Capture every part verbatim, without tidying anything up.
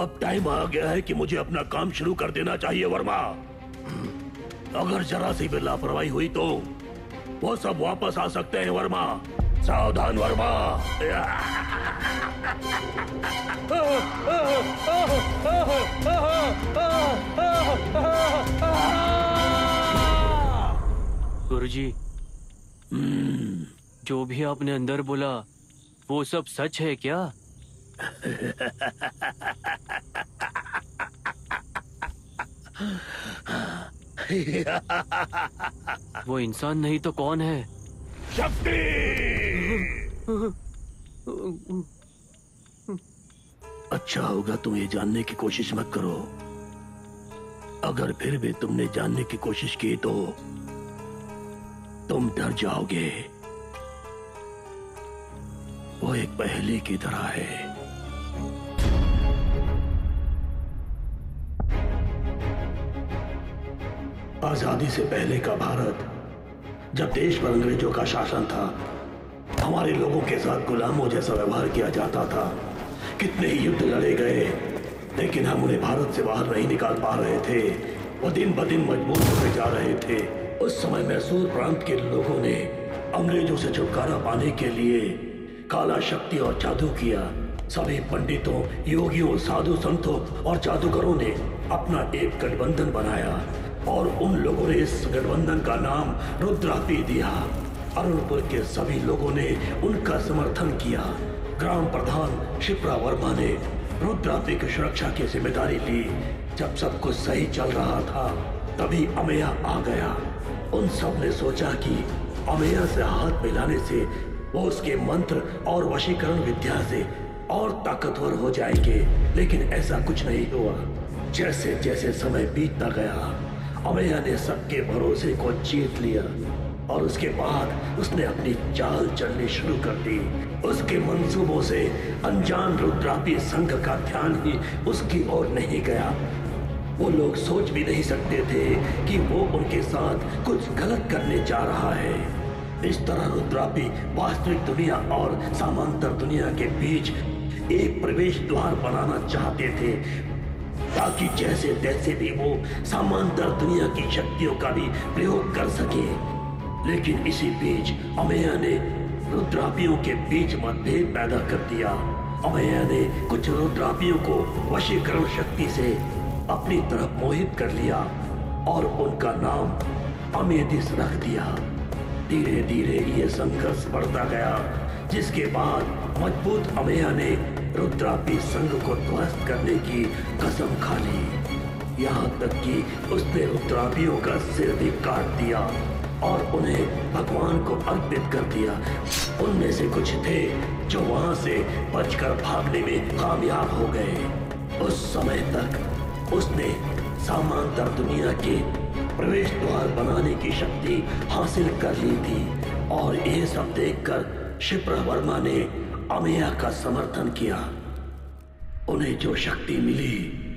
अब टाइम आ गया है कि मुझे अपना काम शुरू कर देना चाहिए वर्मा। अगर जरा सी भी लापरवाही हुई तो वो सब वापस आ सकते हैं वर्मा। सावधान वर्मा। गुरुजी, जो भी आपने अंदर बोला वो सब सच है क्या? वो इंसान नहीं तो कौन है? शक्ति। अच्छा होगा तुम ये जानने की कोशिश मत करो। अगर फिर भी तुमने जानने की कोशिश की तो तुम डर जाओगे। वो एक पहेली की तरह है। आजादी से पहले का भारत, जब देश पर अंग्रेजों का शासन था, हमारे लोगों के साथ गुलामों जैसा व्यवहार किया जाता था। कितने ही युद्ध लड़े गए, लेकिन हम उन्हें भारत से बाहर नहीं निकाल पा रहे थे। वो दिन ब दिन मजबूत होते जा रहे थे। उस समय मैसूर प्रांत के लोगों ने अंग्रेजों से छुटकारा पाने के लिए काला शक्ति और जादू किया। सभी पंडितों, योगियों, साधु संतों और जादूगरों ने अपना एक गठबंधन बनाया और उन लोगों ने इस गठबंधन का नाम रुद्रापी दिया। अरुणपुर के सभी लोगों ने उनका समर्थन किया। ग्राम प्रधान शिप्रा वर्मा ने रुद्रापी की सुरक्षा की जिम्मेदारी ली। जब सब कुछ सही चल रहा था, तभी अमेया आ गया। उन सब ने सोचा कि अमेया से हाथ मिलाने से वो उसके मंत्र और वशीकरण विद्या से और ताकतवर हो जाएंगे, लेकिन ऐसा कुछ नहीं हुआ। जैसे जैसे समय बीतता गया, अमेया ने सबके भरोसे को जीत लिया और उसके बाद उसने अपनी चाल चलनी शुरू कर दी। उसके मंसूबों से अनजान रुद्रापी संघ का ध्यान ही उसकी ओर नहीं गया। वो लोग सोच भी नहीं सकते थे कि वो उनके साथ कुछ गलत करने जा रहा है। इस तरह रुद्रापी वास्तविक दुनिया और समांतर दुनिया के बीच एक प्रवेश द्वार बनाना चाहते थे, ताकि जैसे तैसे भी वो समांतर दुनिया की शक्तियों का भी प्रयोग कर सके। लेकिन इसी बीच अमेया ने रुद्रापियों के बीच मतभेद पैदा कर दिया। अमेया ने कुछ रुद्रापियों को वशीकरण शक्ति से अपनी तरफ मोहित कर लिया और उनका नाम अमेदिस रख दिया। धीरे धीरे ये संघर्ष बढ़ता गया, जिसके बाद मजबूत अमेया ने रुद्रापी संघ को ध्वस्त करने की कसम खा ली। यहाँ तक कि उसने रुद्रापियों का सिर भी काट दिया और उन्हें भगवान को अर्पित कर दिया। उनमें से कुछ थे जो वहां से बचकर भागने में कामयाब हो गए। उस समय तक उसने समांतर दुनिया के प्रवेश द्वार बनाने की शक्ति हासिल कर ली थी और ये सब देखकर शिप्रा वर्मा ने अमेया का समर्थन किया। उन्हें जो शक्ति मिली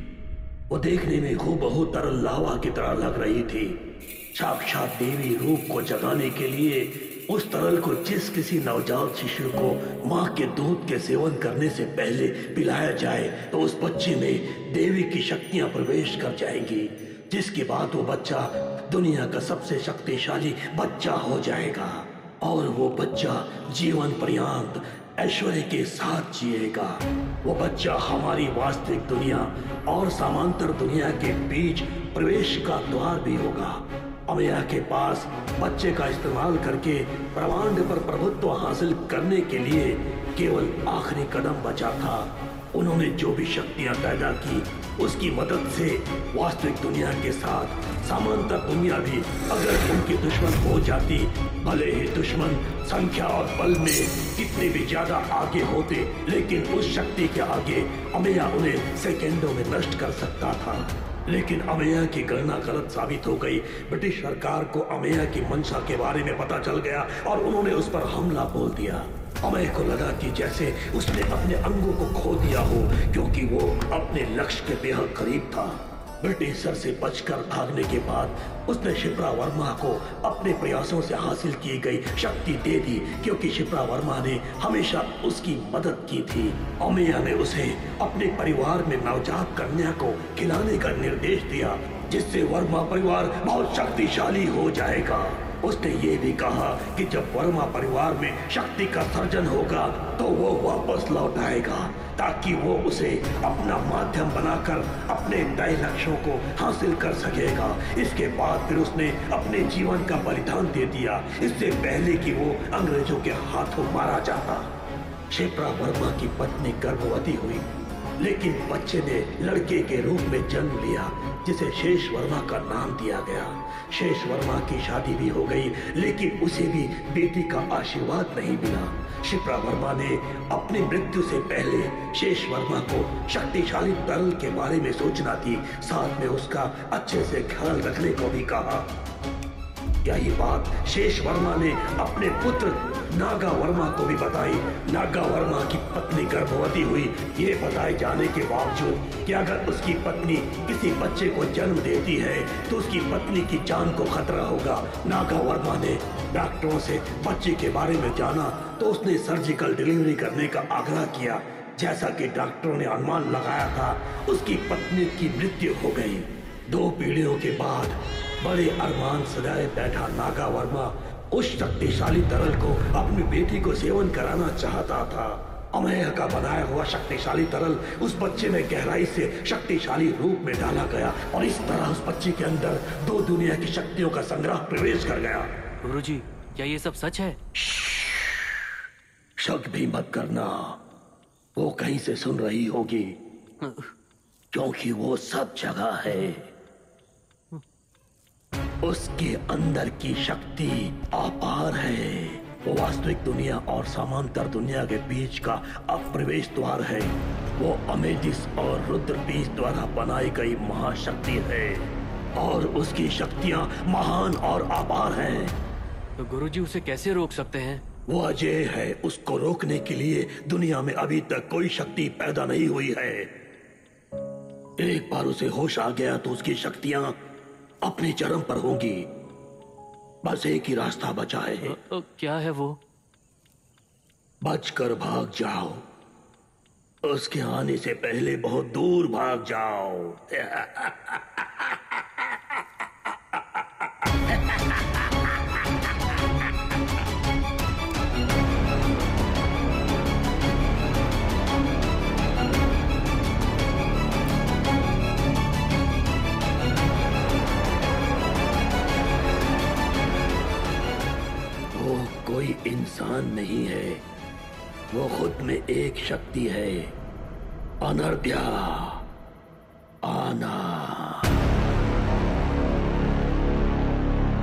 वो देखने में हूबहू तरल लावा की तरह लग रही थी। साक्षात देवी रूप को जगाने के लिए उस तरल को जिस किसी नवजात शिशु को माँ के दूध के सेवन करने से पहले पिलाया जाए तो उस बच्चे में देवी की शक्तियां प्रवेश कर जाएंगी, जिसके बाद वो बच्चा दुनिया का सबसे शक्तिशाली बच्चा हो जाएगा और वो बच्चा जीवन पर्यंत ऐश्वर्य के साथ जिएगा। वो बच्चा हमारी वास्तविक दुनिया और समांतर दुनिया के बीच प्रवेश का द्वार भी होगा। अमेया के पास बच्चे का इस्तेमाल करके ब्रह्मांड पर प्रभुत्व हासिल करने के लिए केवल आखिरी कदम बचा था। उन्होंने जो भी शक्तियां पैदा की, उसकी मदद से वास्तविक दुनिया के साथ समांतर दुनिया भी अगर उनकी दुश्मन हो जाती, भले ही दुश्मन संख्या और बल में कितने भी ज्यादा आगे होते, लेकिन उस शक्ति के आगे अमेया उन्हें सेकेंडों में नष्ट कर सकता था। लेकिन अमेया की गणना गलत साबित हो गई। ब्रिटिश सरकार को अमेया की मंशा के बारे में पता चल गया और उन्होंने उस पर हमला बोल दिया। अमेया को लगा कि जैसे उसने अपने अंगों को खो दिया हो, क्योंकि वो अपने लक्ष्य के बेहद करीब था। ब्रिटिशर से बचकर भागने के बाद उसने शिप्रा वर्मा को अपने प्रयासों से हासिल की गई शक्ति दे दी, क्योंकि शिप्रा वर्मा ने हमेशा उसकी मदद की थी। अमेया ने उसे अपने परिवार में नवजात कन्या को खिलाने का निर्देश दिया, जिससे वर्मा परिवार बहुत शक्तिशाली हो जाएगा। उसने ये भी कहा कि जब वर्मा परिवार में शक्ति का सर्जन होगा तो वो वापस लौट आएगा, ताकि वो उसे अपना माध्यम बनाकर अपने तय लक्ष्यों को हासिल कर सकेगा। इसके बाद फिर उसने अपने जीवन का बलिदान दे दिया, इससे पहले कि वो अंग्रेजों के हाथों मारा जाता। शिप्रा वर्मा की पत्नी गर्भवती हुई, लेकिन बच्चे ने लड़के के रूप में जन्म लिया, जिसे शेष वर्मा का नाम दिया गया। शेष वर्मा की शादी भी हो गई, लेकिन उसे भी बेटी का आशीर्वाद नहीं मिला। शिप्रा वर्मा ने अपनी मृत्यु से पहले शेष वर्मा को शक्तिशाली तरल के बारे में सोचना थी, साथ में उसका अच्छे से ख्याल रखने को भी कहा। यही बात शेष वर्मा ने अपने पुत्र नागा वर्मा को भी बताई। नागा वर्मा की पत्नी गर्भवती हुई, ये बताए जाने के बावजूद कि अगर उसकी पत्नी किसी बच्चे को जन्म देती है तो उसकी पत्नी की जान को खतरा होगा। नागा वर्मा ने डॉक्टरों से बच्चे के बारे में जाना तो उसने सर्जिकल डिलीवरी करने का आग्रह किया। जैसा कि डॉक्टरों ने अनुमान लगाया था, उसकी पत्नी की मृत्यु हो गई। दो पीढ़ियों के बाद बड़े अरमान सजाए बैठा नागा वर्मा उस शक्तिशाली तरल को अपनी बेटी को सेवन कराना चाहता था। अमेया का बनाया हुआ शक्तिशाली तरल उस बच्चे में गहराई से शक्तिशाली रूप में डाला गया, और इस तरह उस बच्चे के अंदर दो दुनिया की शक्तियों का संग्रह प्रवेश कर गया। गुरुजी, क्या ये सब सच है? शक भी मत करना, वो कहीं से सुन रही होगी, क्योंकि वो सब जगह है। उसके अंदर की शक्ति अपार है। वो वास्तविक दुनिया और समांतर दुनिया के बीच का अप्रवेश द्वार है। वो अमेदिस और रुद्र बीज द्वारा बनाई गई महाशक्ति है, और उसकी शक्तियां महान और अपार हैं। तो गुरुजी उसे कैसे रोक सकते हैं? वो अजय है, उसको रोकने के लिए दुनिया में अभी तक कोई शक्ति पैदा नहीं हुई है। एक बार उसे होश आ गया तो उसकी शक्तियां अपने चरम पर होंगी। बस एक ही रास्ता बचा है। अ, अ, क्या है वो? बचकर भाग जाओ, उसके आने से पहले बहुत दूर भाग जाओ। कोई इंसान नहीं है, वो खुद में एक शक्ति है, अनर्ध्या।